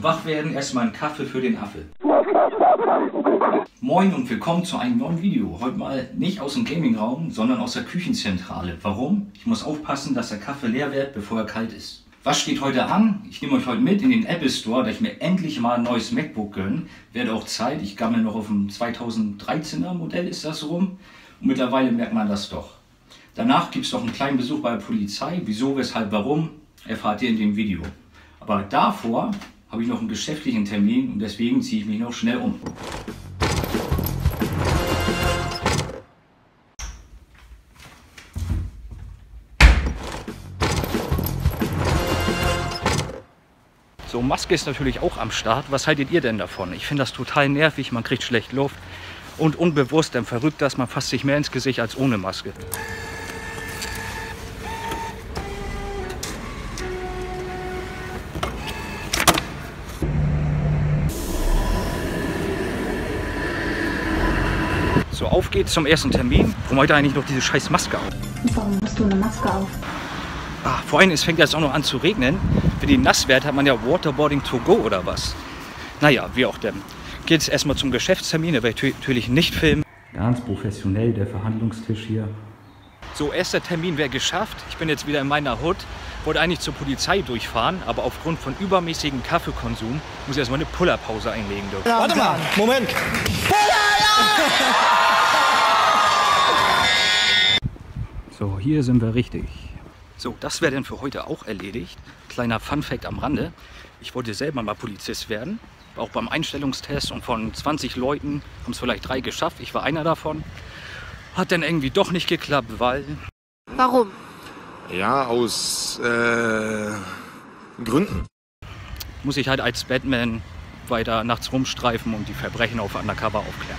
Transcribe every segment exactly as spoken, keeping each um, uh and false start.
Zum Wachwerden erstmal einen Kaffee für den Affe. Moin und willkommen zu einem neuen Video. Heute mal nicht aus dem Gamingraum, sondern aus der Küchenzentrale. Warum? Ich muss aufpassen, dass der Kaffee leer wird, bevor er kalt ist. Was steht heute an? Ich nehme euch heute mit in den Apple Store, da ich mir endlich mal ein neues MacBook gönne. Werde auch Zeit, ich gammel noch auf dem zweitausenddreizehner Modell, ist das rum. Und mittlerweile merkt man das doch. Danach gibt es noch einen kleinen Besuch bei der Polizei. Wieso, weshalb, warum, erfahrt ihr in dem Video. Aber davor habe ich noch einen geschäftlichen Termin und deswegen ziehe ich mich noch schnell um. So, Maske ist natürlich auch am Start. Was haltet ihr denn davon? Ich finde das total nervig, man kriegt schlecht Luft und unbewusst, dann verrückt das, man fasst sich mehr ins Gesicht als ohne Maske. So, auf geht's zum ersten Termin. Warum heute eigentlich noch diese scheiß Maske auf? Warum hast du eine Maske auf? Ah, vor allem, es fängt jetzt auch noch an zu regnen. Wenn die nass wird, hat man ja Waterboarding to go oder was. Naja, wie auch denn. Geht's erstmal zum Geschäftstermin, da werde ich natürlich nicht filmen. Ganz professionell, der Verhandlungstisch hier. So, erster Termin wäre geschafft. Ich bin jetzt wieder in meiner Hut. Wollte eigentlich zur Polizei durchfahren, aber aufgrund von übermäßigem Kaffeekonsum muss ich erstmal eine Pullerpause einlegen dürfen. Warte mal, Moment. So, hier sind wir richtig. So, das wäre dann für heute auch erledigt. Kleiner Funfact am Rande. Ich wollte selber mal Polizist werden, auch beim Einstellungstest, und von zwanzig Leuten haben es vielleicht drei geschafft. Ich war einer davon. Hat dann irgendwie doch nicht geklappt, weil... Warum? Ja, aus äh, Gründen. Muss ich halt als Batman weiter nachts rumstreifen und die Verbrechen auf Undercover aufklären.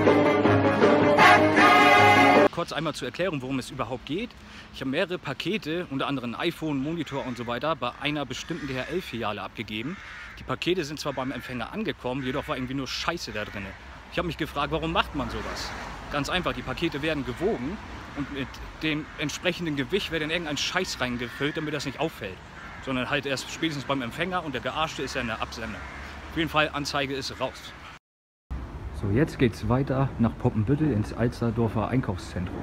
Kurz einmal zur Erklärung, worum es überhaupt geht. Ich habe mehrere Pakete, unter anderem ein iPhone, Monitor und so weiter, bei einer bestimmten D H L-Filiale abgegeben. Die Pakete sind zwar beim Empfänger angekommen, jedoch war irgendwie nur Scheiße da drin. Ich habe mich gefragt, warum macht man sowas? Ganz einfach, die Pakete werden gewogen und mit dem entsprechenden Gewicht wird in irgendein Scheiß reingefüllt, damit das nicht auffällt. Sondern halt erst spätestens beim Empfänger und der Gearschte ist ja in der Absender. Auf jeden Fall, Anzeige ist raus. So, jetzt geht's weiter nach Poppenbüttel ins Alsterdorfer Einkaufszentrum.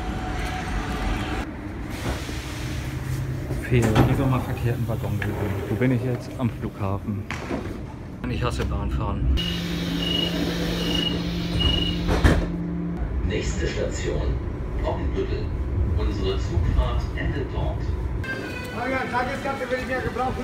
Fähre, lieber mal verkehrten Waggon gewöhnen. Wo bin ich jetzt? Am Flughafen. Ich hasse Bahnfahren. Nächste Station, Poppenbüttel. Unsere Zugfahrt endet dort. Tageskarte will ich ja gebrauchen.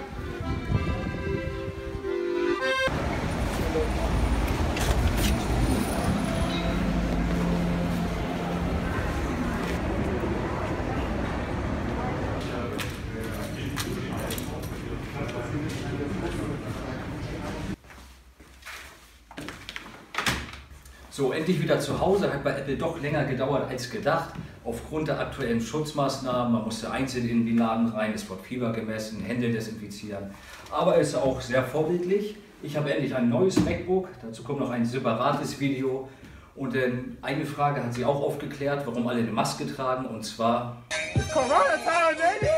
So, endlich wieder zu Hause. Hat bei Apple doch länger gedauert als gedacht. Aufgrund der aktuellen Schutzmaßnahmen. Man musste einzeln in den Laden rein, es wird Fieber gemessen, Hände desinfizieren. Aber es ist auch sehr vorbildlich. Ich habe endlich ein neues MacBook. Dazu kommt noch ein separates Video. Und dann eine Frage hat sie auch aufgeklärt, warum alle eine Maske tragen. Und zwar... Corona-Time, baby!